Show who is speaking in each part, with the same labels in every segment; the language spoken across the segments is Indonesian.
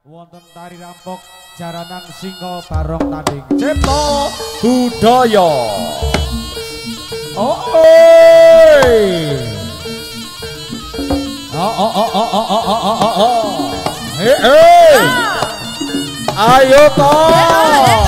Speaker 1: wonten tari rampok jaranan singo barong tanding cipta budaya. Oh, ayo toh.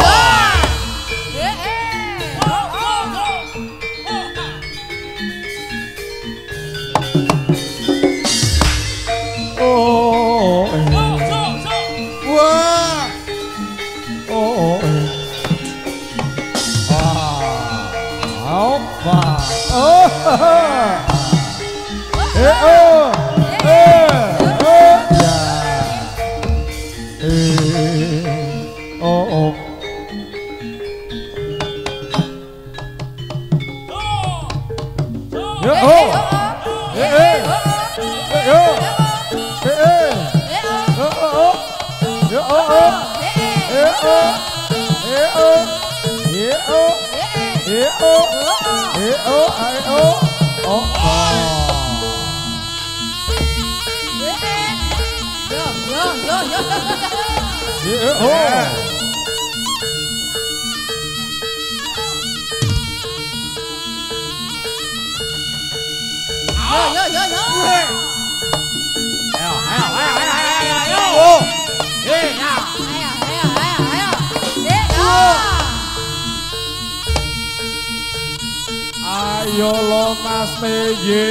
Speaker 1: Ayo lo Mas Meje.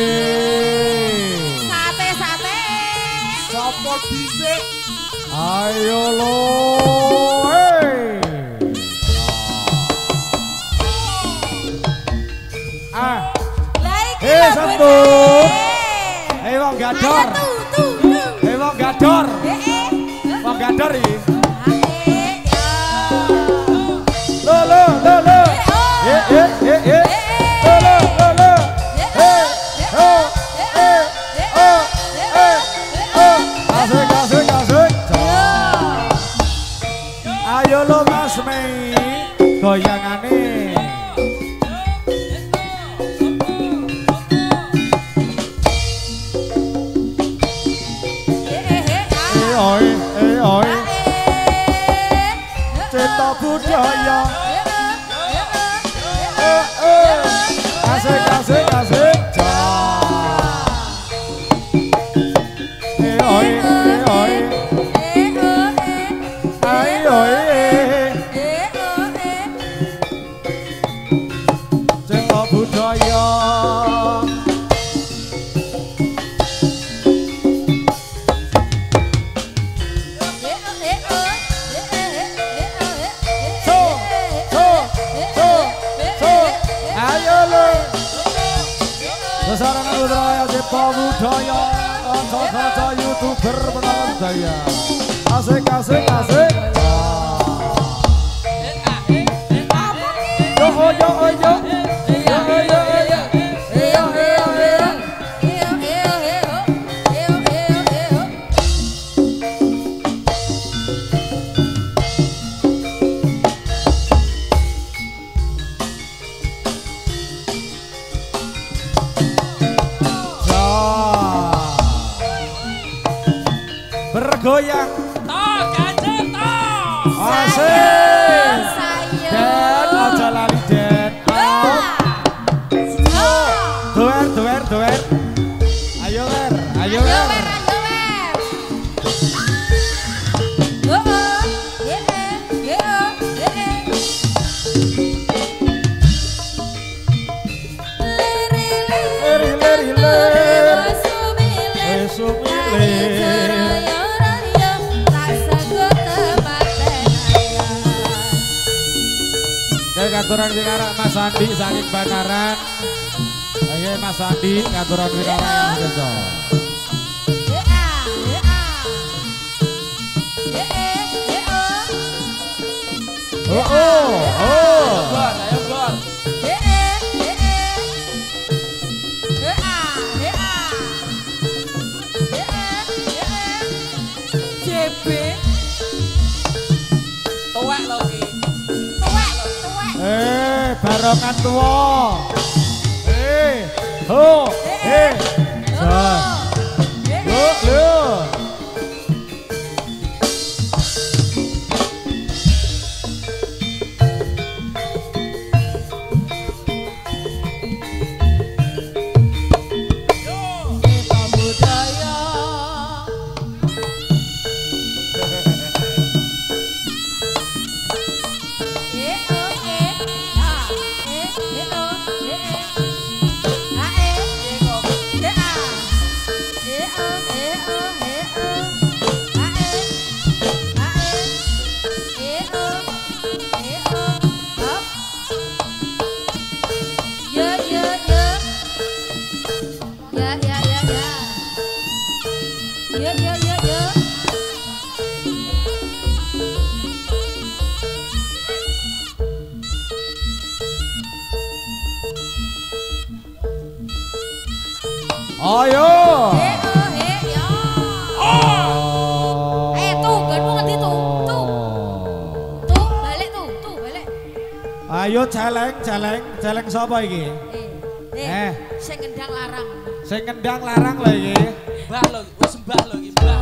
Speaker 2: Sate.
Speaker 1: Sopo dhisik? Ayo lo. Sambung. Wong gador. Wong gador. Wong gador iki. Lo. Ayo lo Mas Mei goyangane. Oi. Cipta budaya. Asik. Cipta budaya. Sarangan budaya cipta budaya kanca-kanca YouTuber menawan daya. Asik. Yo. Bergoyang
Speaker 2: ganjel
Speaker 1: asik dan aja lali den doer ayo wer ngaturan wingara Mas Andi saking Banaran. Ayo Mas Andi ngaturan wingara yang bejo. Ayo gor.
Speaker 2: JB tuwek lho iki.
Speaker 1: Barongan tua. Ho. Ayo.
Speaker 2: Ya. Tuh, ganmu ngerti tuh. Tuh, balik tuh, balik.
Speaker 1: Ayo celeng sapa iki?
Speaker 2: Sing ngendang larang.
Speaker 1: Sing ngendang larang lho iki.
Speaker 2: Mbah lho, wis mbah lho iki, mbah.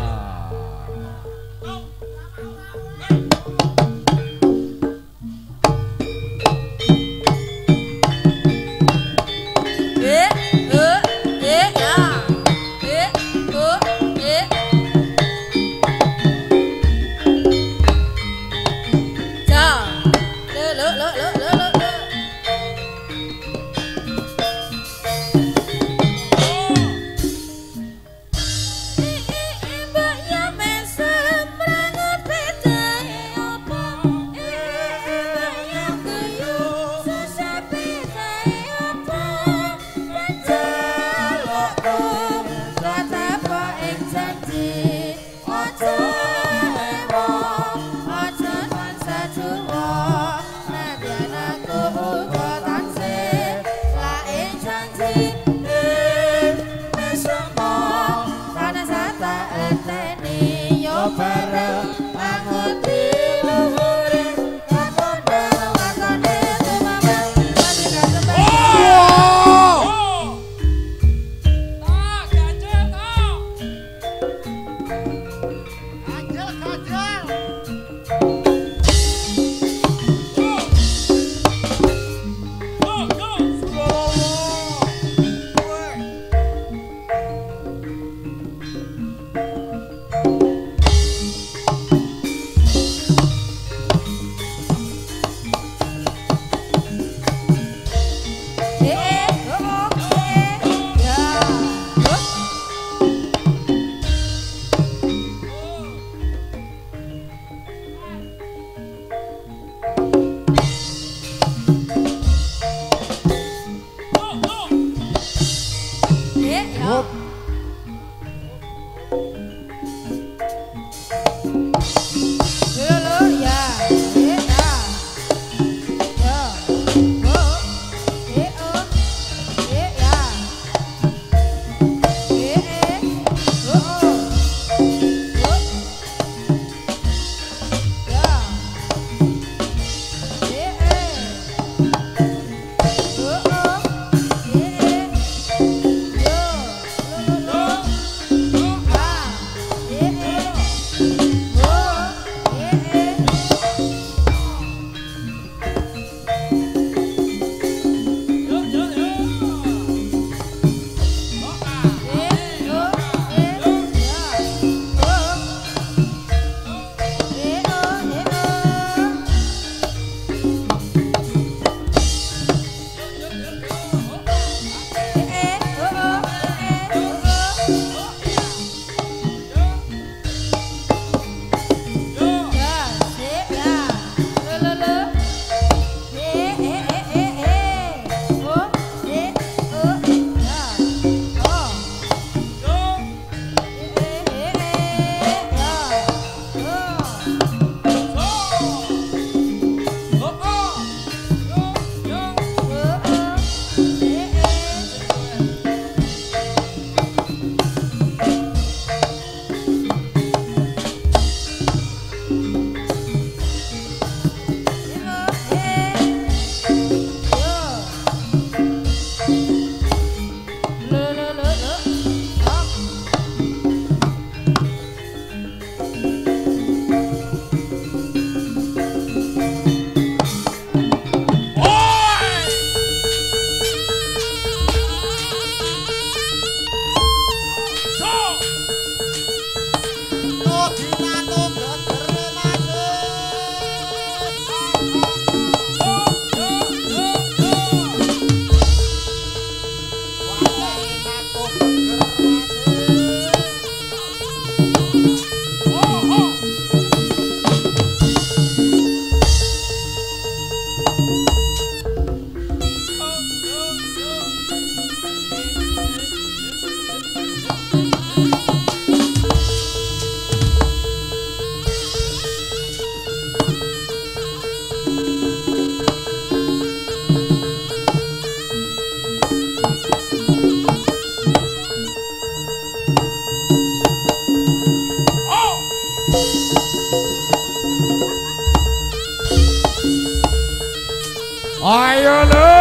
Speaker 1: Ayo le,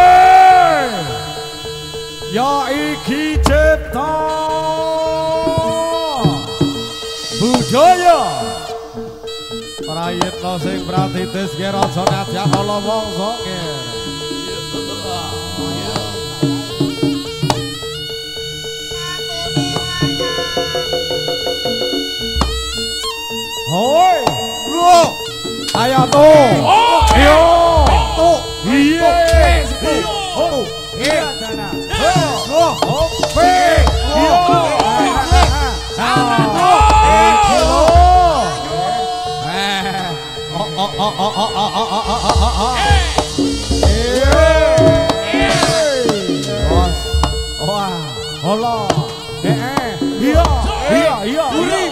Speaker 1: ya iki cipta budaya. Prayitna sing pratitis ki raja nadyan ala wangsa kene. Hoi, bro, ayo tuh, yo, tuh, iya, oh, iya, sana, oh, oke, yo, sama tuh, wah, hola, iya, iya, iya, uri.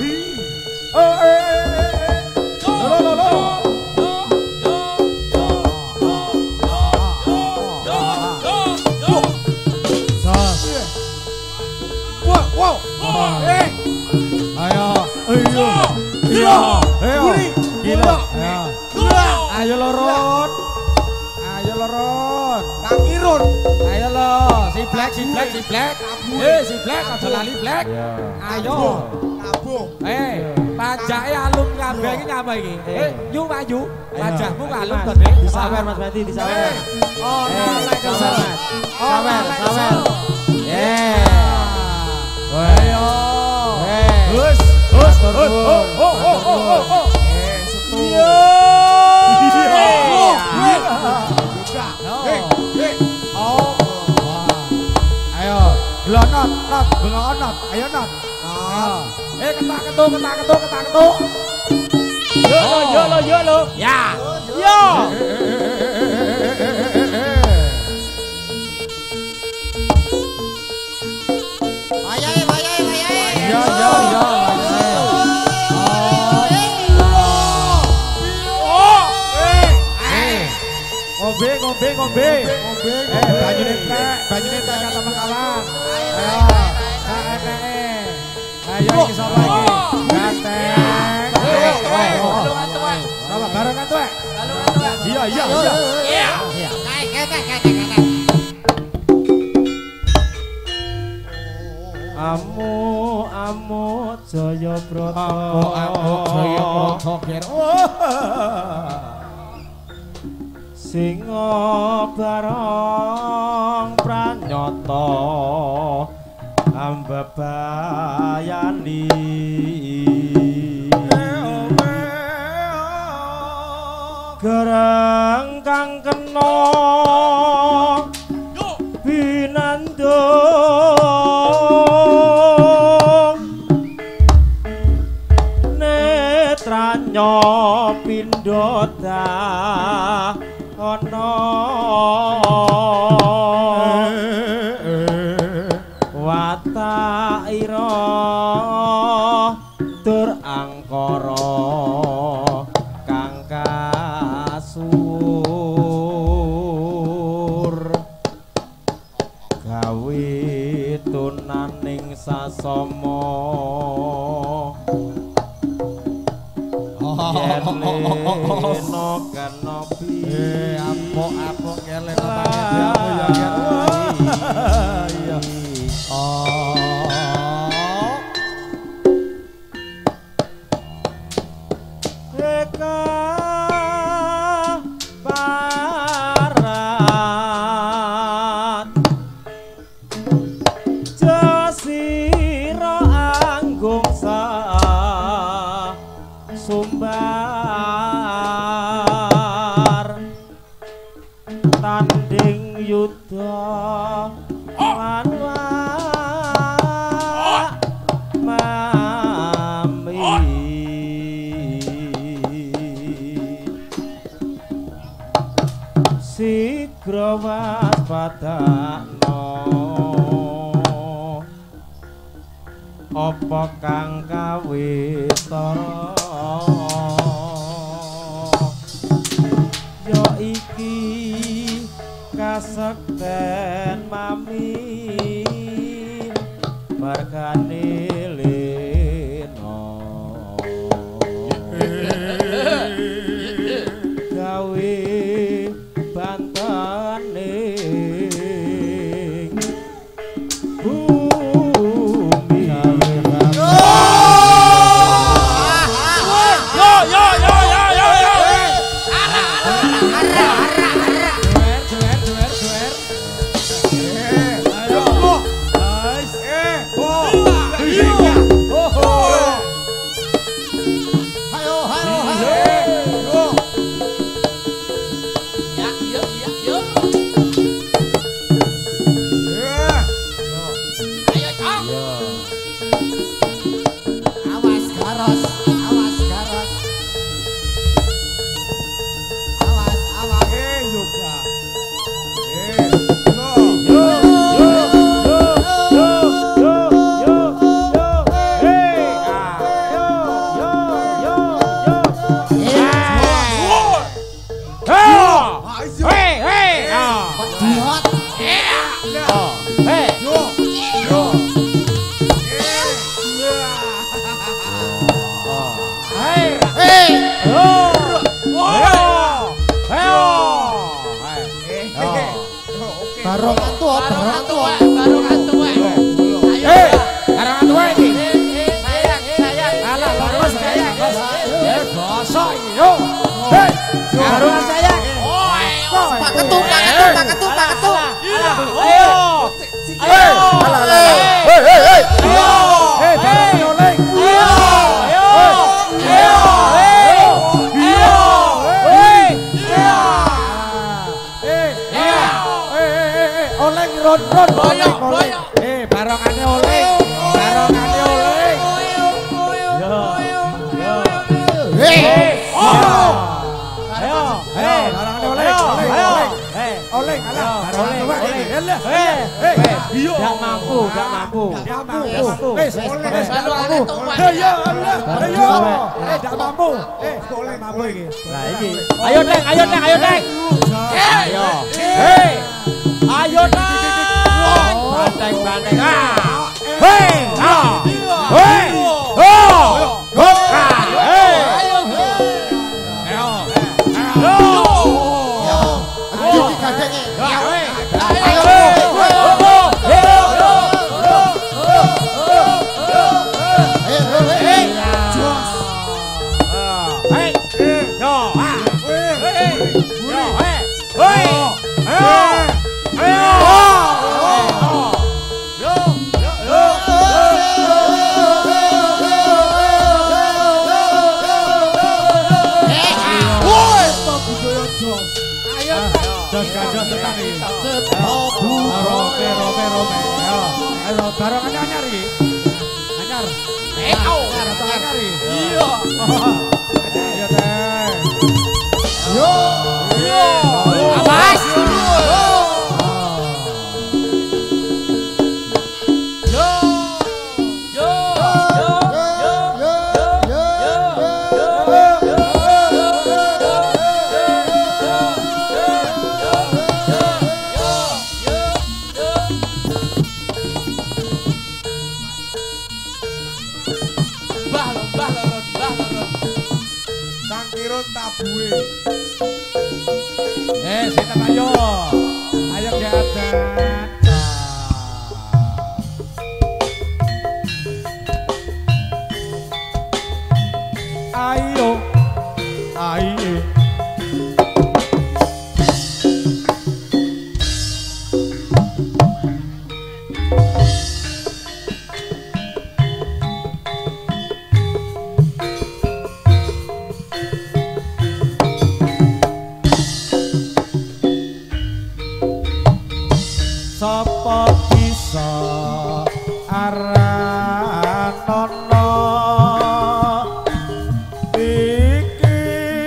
Speaker 1: Ayo lorot, ayo lorot, Kang Irun, ayo lo, si Black, si Black, si Black, aja lali Black, ayo, pajaknya alum kabeh iki ngapa iki? Yu maju, pajakmu alum to, Dik.
Speaker 3: Disawer Mas Bati, disawer.
Speaker 1: Oh, lek
Speaker 3: sawer. Sawer.
Speaker 1: Ayo. Hus. Ayo, gelonot, not, gelonot, ayo not. Ketak-ketuk.
Speaker 3: Yo lo.
Speaker 1: Ya.
Speaker 3: Yo.
Speaker 1: Ya. Ngombe. Banyune tek kata makalan. Ayo iki sapa iki? Ganteng. Apa barengan tuh? Iya.
Speaker 3: Amu Jaya Brata. Singa barong pranyata ambebayani gerang kang kena binandung netranya pindha ono watak ira tur angkara kang kasur gawe tunaning sasama Yeleno kanopi
Speaker 1: apok ngelek apa ya iya
Speaker 3: Eka barat jasira anggung sumbar tanding yudha mami sigra waspadakno apa kang kawitara yo iki kasekten mami mergane leno
Speaker 4: Barongan tua.
Speaker 2: Barongan tua iki.
Speaker 1: Barongan tua iki.
Speaker 2: Sayang.
Speaker 1: Alah, leres sayang. Bosok iki yo. Hei, barongan sayang.
Speaker 4: Pak Ketu.
Speaker 1: Hei, barongan oleng. Oleng ron. Barongane oleng. Oleng.
Speaker 3: Gak mampu.
Speaker 1: Wes, gak mampu. Oleh mampu iki.
Speaker 3: Lah iki. Ayo Dek. Ayo. Ayo Dek. Banteng.
Speaker 1: Barongan anyar iki. Anyar. Anyar iki.
Speaker 4: Iya.
Speaker 1: Ayo teh.
Speaker 4: Yo.
Speaker 2: Awas.
Speaker 4: Tabuhe.
Speaker 1: Sinten ayo. Ayo keadaan. Ayo. Sapa bisa aranono iki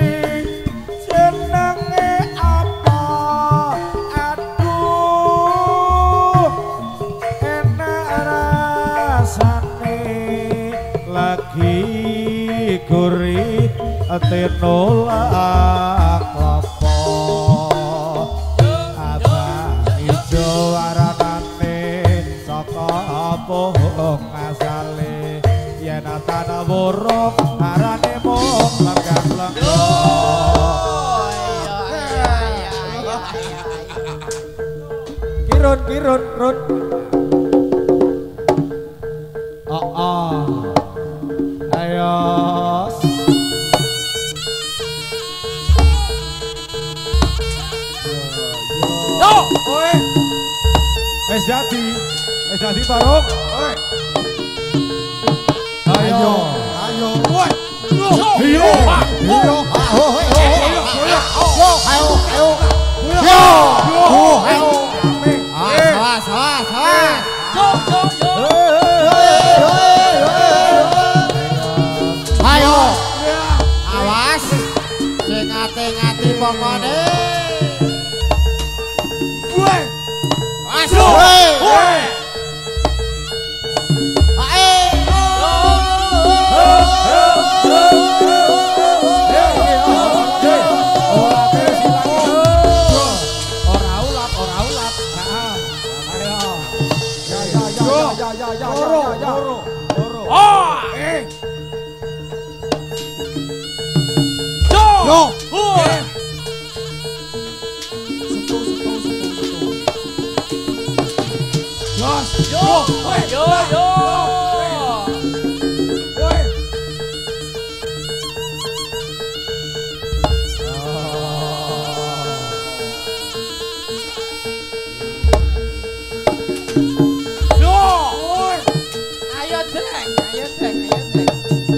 Speaker 1: jenenge apa aduh enak rasane lagi gurih ate nolak apa bohong asale yen tanah borok arane mung lenggang-lenggo kirun run ayo yo wis jadi barok. Ayo. Woi. Ayo.
Speaker 4: Ayo. Awas. Sing ngati-ngati pokone. Woi. Woi. Yo.
Speaker 3: Ayo dreng, ayo dreng, ayo dreng.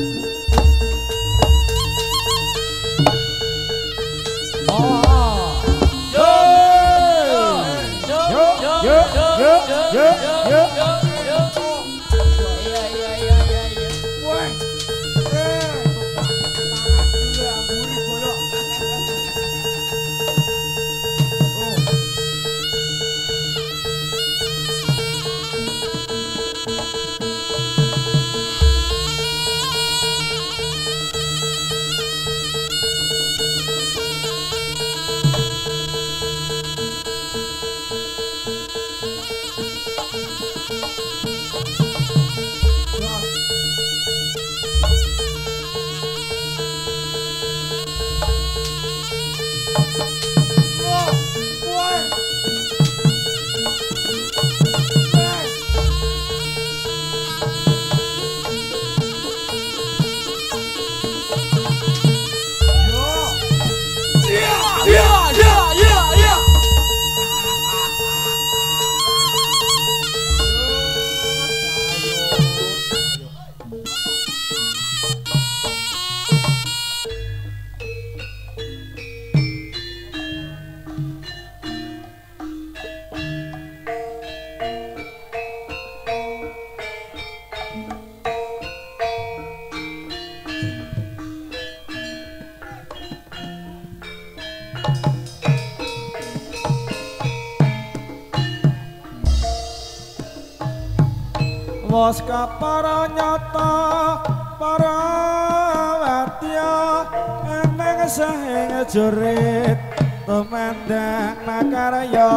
Speaker 1: Wos kapara nyata para wadya eneng sahing jurit tumandang makarya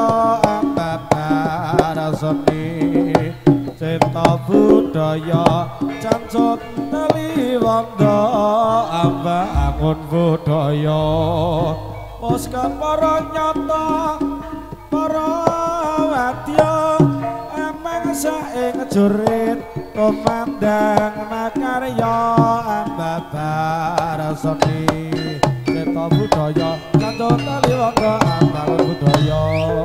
Speaker 1: ambabar seni cita budaya cancut teliwondo ambangun budaya wos kapara nyata para wadya saing jurit komandang makarya ambabar seni cita budaya cancut teliwondo ambangun budaya.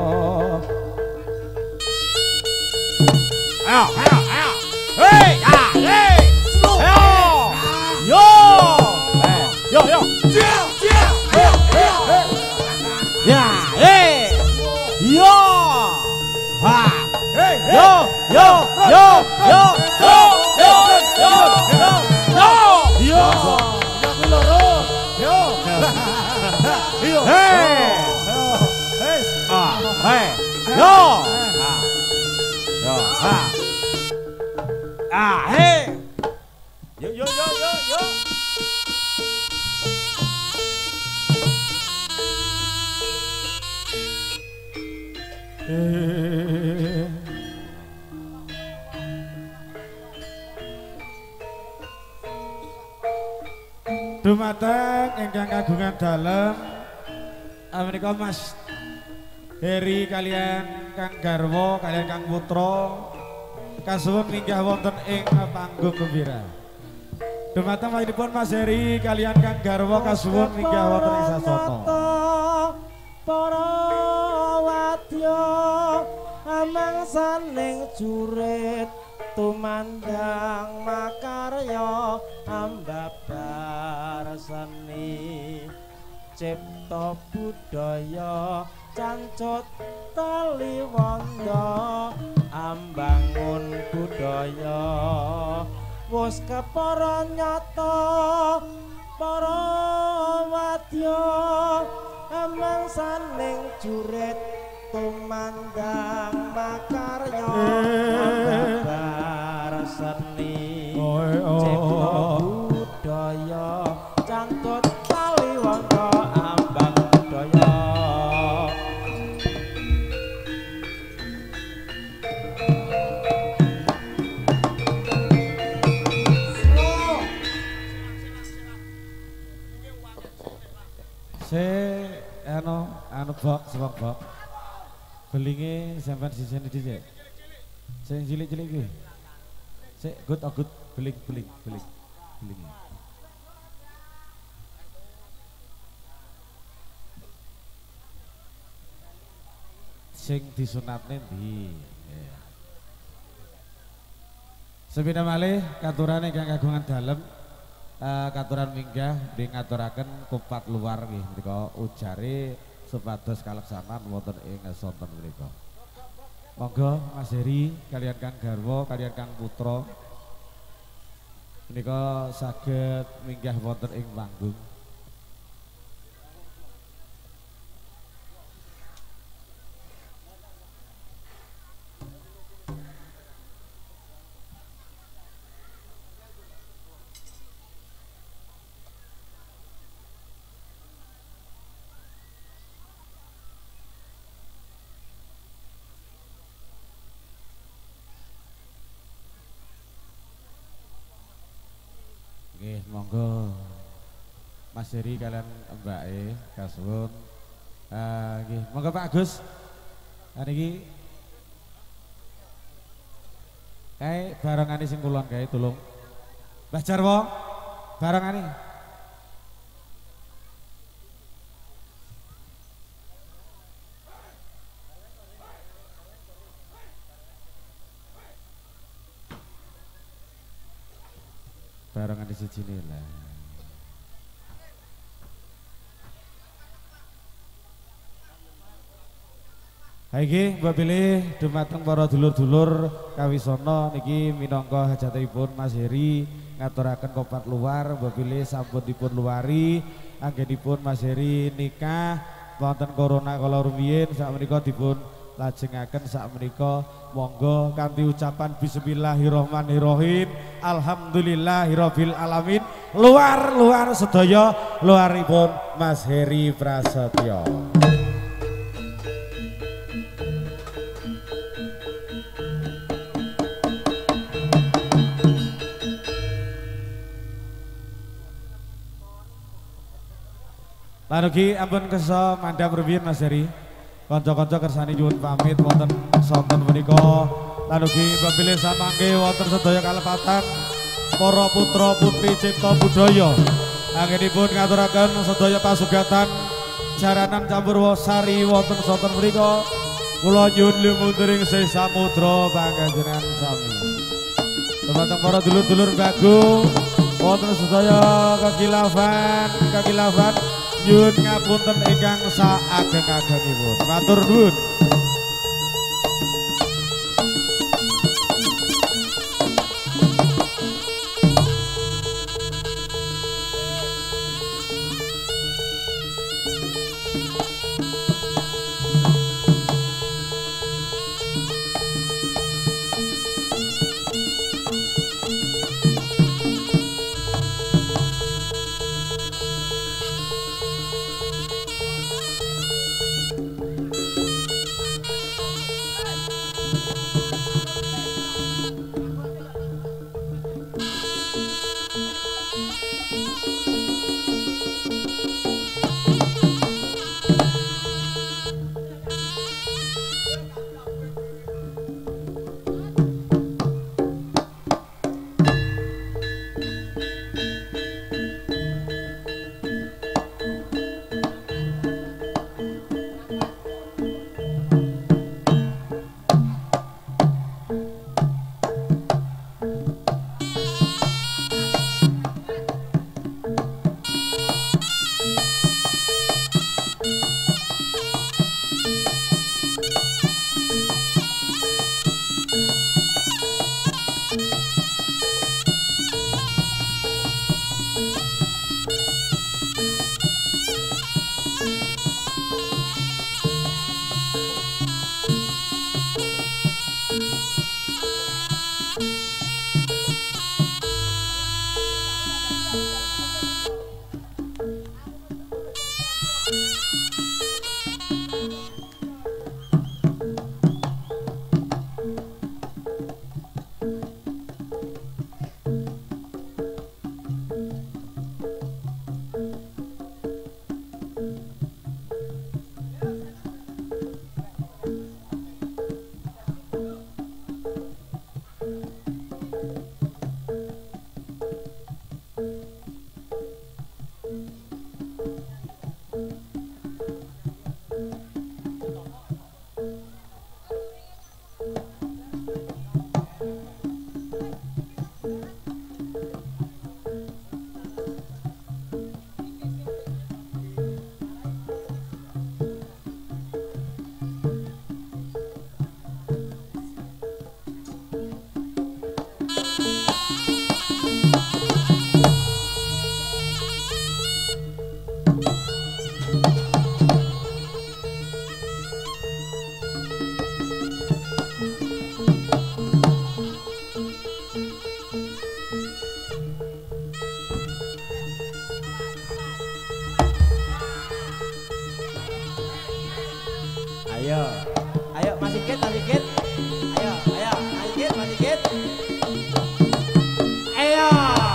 Speaker 1: Ayo, ayo, ayo. Hei, ya, hei. Ayo. Yo. Yo, yo. Ciao, ciao. Ayo, ayo, ayo. Ya, hei. Yo. Ha. Hey, yo, yo, yo, yo, yo, yo, yo, yo, yo, yo, yo, loro, yo, yo, hey, hey, hey, yo, yo, hey, yo, yo, yo, yo, yo. Dumateng ingkang kagungan dalem menika Mas Heri kalian Kang Garwo kalian Kang Putra kasuwun minggah wonten ing panggung gembira. Dumateng panjenengan Mas Heri kalian Kang Garwo kasuwun minggah wonten ing sasana. Para wadya amangsaning jurit tumandang makarya ambabar seni cipta budaya cancut taliwondo ambangun budaya wis kepara nyata para wadya amangsaning jurit tumandang makarya ambabar seni cipta budaya cancut taliwondo ambang budaya. anu bok sebab bok. Belinge sampean sisen dhisik. Sing cilik-cilik iki. Sik good beling. Sing disunatne ndi? Sepindah malih katurane ingkang kagungan dalem katuran minggah nggih ngaturaken kupat luar nggih menika ujare supados kaleksanan wonten ing sonten menika. Monggo Mas Heri kalian Kang Garwo kalian Kang Putra menika saged minggah wonten ing panggung. Nggih, monggo Mas Heri kalian Mbak kasuwun. Nggih, monggo Pak Agus. Niki kae barengane sing kulon kae tulung. Mbah Jarwo barengane. Barengan di sini lah. Haiki mbok pilih dumateng para dulur-dulur kawisono niki minangka hajatipun Mas Heri ngaturaken kopat luar mbok pilih sampun dipun luari anggenipun Mas Heri nikah wonten corona kala rumiyin sakmenika dipun lajengaken sakmenika monggo kanthi ucapan bismillahirrahmanirrahim alhamdulillahirabbil alamin luar sedaya luaripun Mas Heri Prasetyo. Lanugi ampun kersa mandhap rumiyin Mas Heri. Kanca-kanca kersani nyuwun pamit wonten sonten menika. Lanugi pepilih samangke wonten sedaya kalepatan para putra putri cipta budaya. Anggenipun ngaturaken sedaya pasugatan jaranan campur sari wonten sonten menika. Kula nyuwun lumundering sih samudra pangajenengan sami. Dumateng para dulur-dulur Bagung wonten sedaya kekilafan nyuwun ngapunten ingkang saageng-agengipun. Matur nuwun.
Speaker 3: Ayo. Ayo Mas Sigit, Mas Sigit. Ayo, ayo, Mas Sigit, Mas Sigit. Ayo.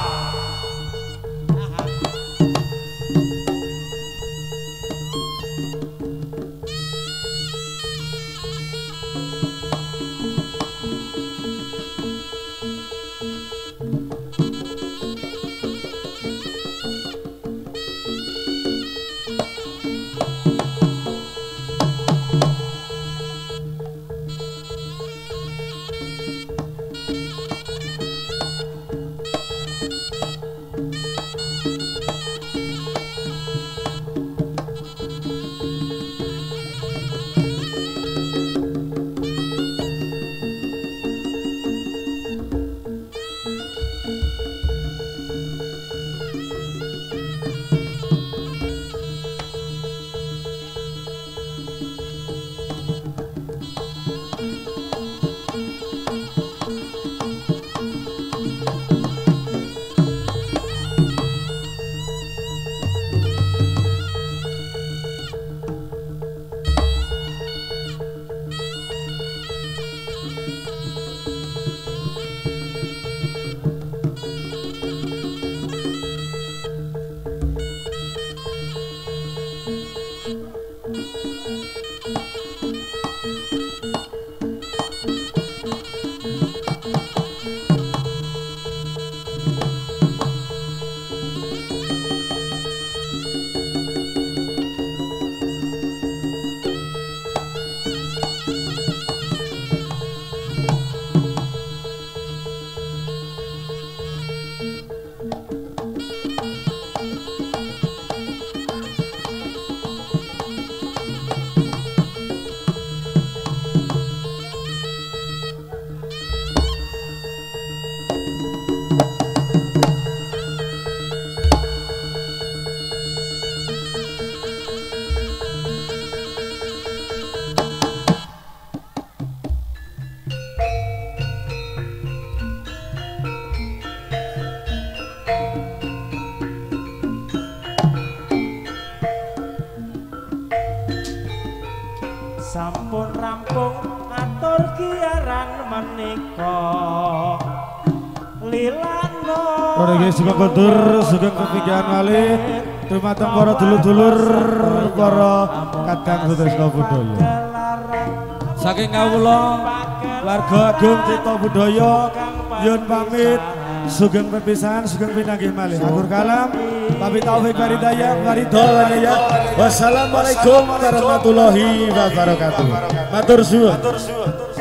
Speaker 5: Sampun rampung atur giaran menika lilano.
Speaker 1: Ora nggih sugeng kondur, sugeng kepinggihan malih dumateng para dulur-dulur para kadang Sutrisno Budaya. Saking kawula warga agung Cipta Budaya nyuwun pamit sugeng perpisahan, sugeng pinanggih malih. Atur kalam, pamit taufik waridaya, waridaya. Wassalamualaikum warahmatullahi wabarakatuh. Matur suwun.